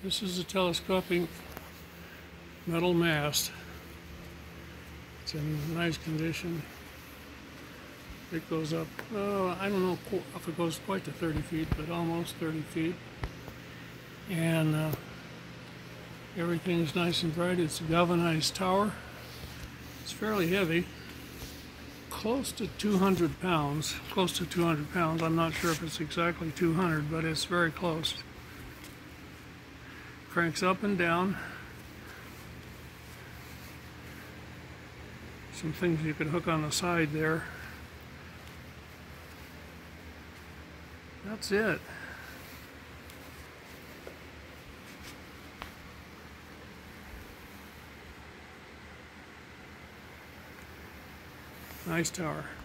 This is a telescoping metal mast. It's in nice condition. It goes up, I don't know if it goes quite to 30 feet, but almost 30 feet. And everything's nice and bright. It's a galvanized tower. It's fairly heavy, close to 200 pounds. Close to 200 pounds. I'm not sure if it's exactly 200, but it's very close. Cranks up and down. Some things you could hook on the side there. That's it. Nice tower.